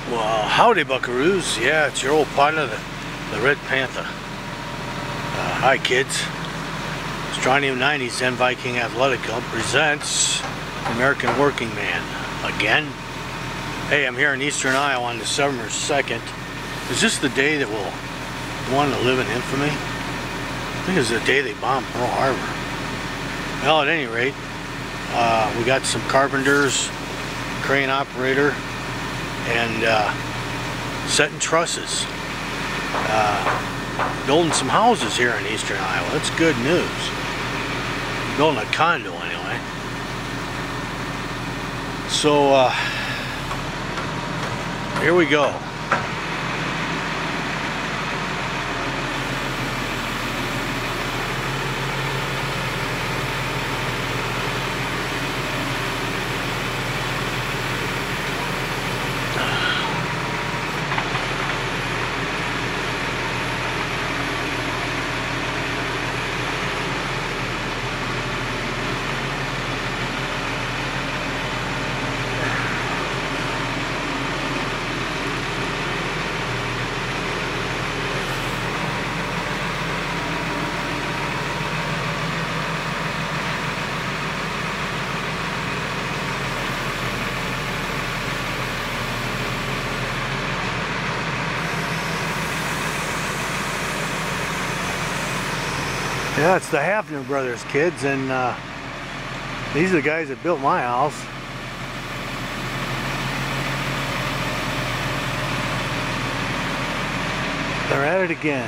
Well, howdy buckaroos. Yeah, it's your old partner, the Red Panther. Hi kids. Strontium 90 Zenviking Athletic Club presents American Working Man again. Hey, I'm here in Eastern Iowa on December 2nd. Is this the day that we'll want to live in infamy? I think it's the day they bombed Pearl Harbor. Well, at any rate, we got some carpenters, crane operator, and setting trusses, building some houses here in Eastern Iowa. That's good news. Building a condo anyway. So here we go. Yeah, it's the Hafner Brothers kids, and these are the guys that built my house. They're at it again.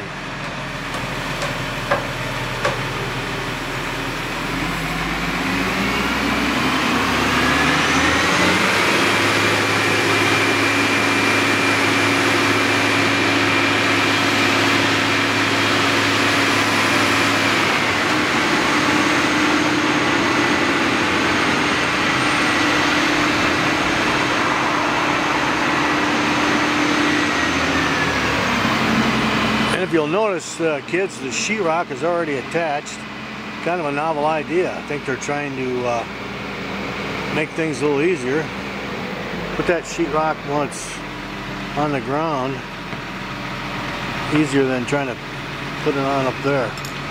If you'll notice, kids, the sheetrock is already attached. Kind of a novel idea. I think they're trying to make things a little easier. Put that sheetrock once on the ground, easier than trying to put it on up there.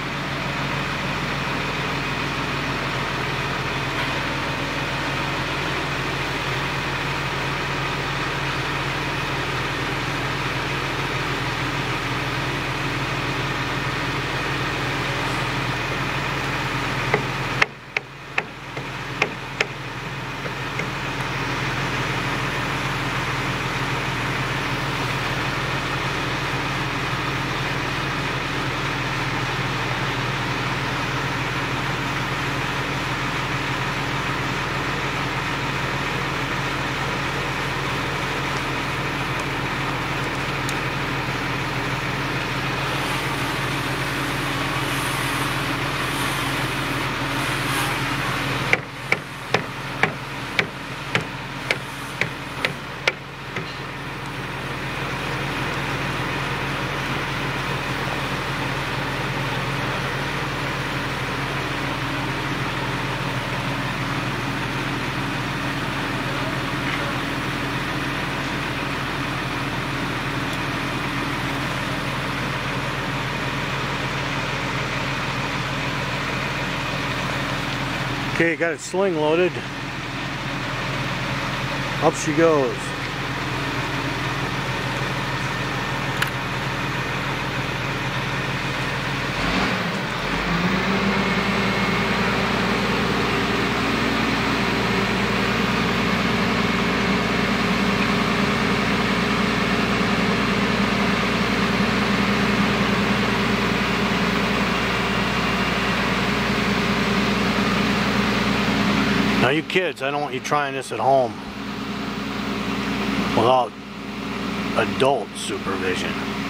Okay, got it sling loaded. Up she goes. Now you kids, I don't want you trying this at home without adult supervision.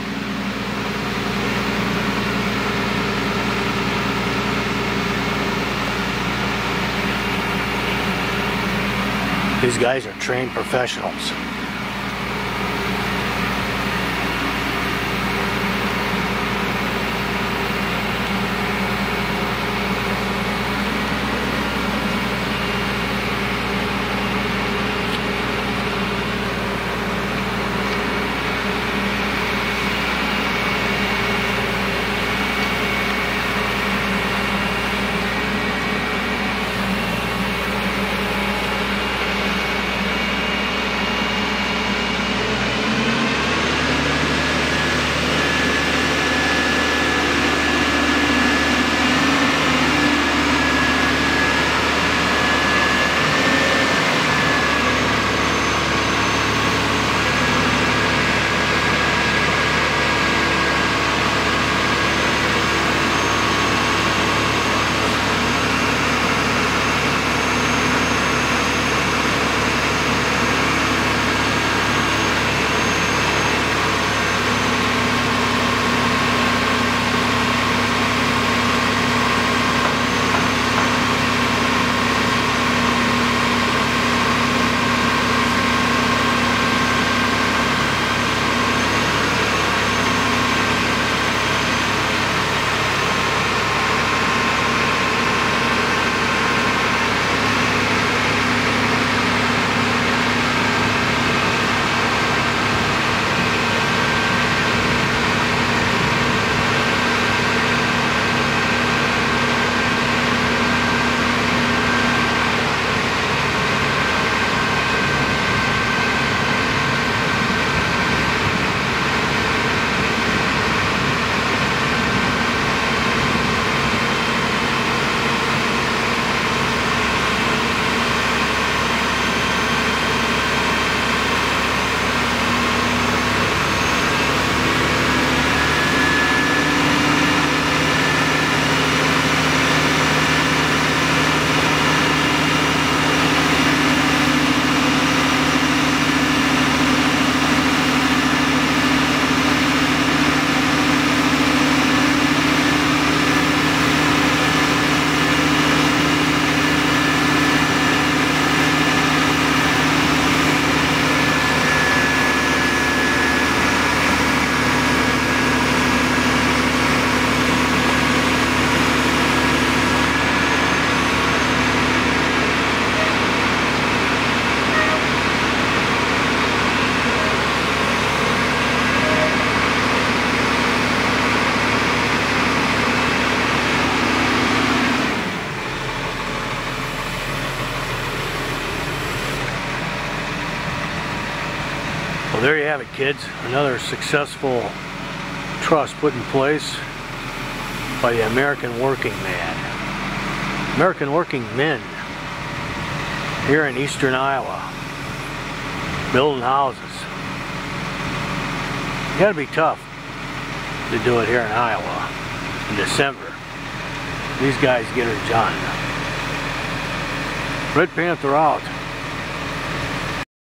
These guys are trained professionals. Well, there you have it, kids. Another successful trust put in place by the American working man. American working men here in eastern Iowa, building houses. You gotta be tough to do it here in Iowa in December. These guys get her done. Red Panther out.